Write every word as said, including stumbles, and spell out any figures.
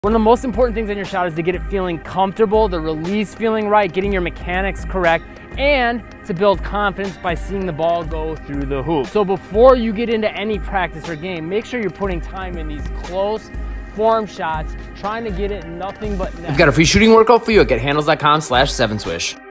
One of the most important things in your shot is to get it feeling comfortable, the release feeling right, getting your mechanics correct, and to build confidence by seeing the ball go through the hoop. So before you get into any practice or game, make sure you're putting time in these close form shots, trying to get it nothing but net. We've got a free shooting workout for you at gethandles dot com slash seven swish.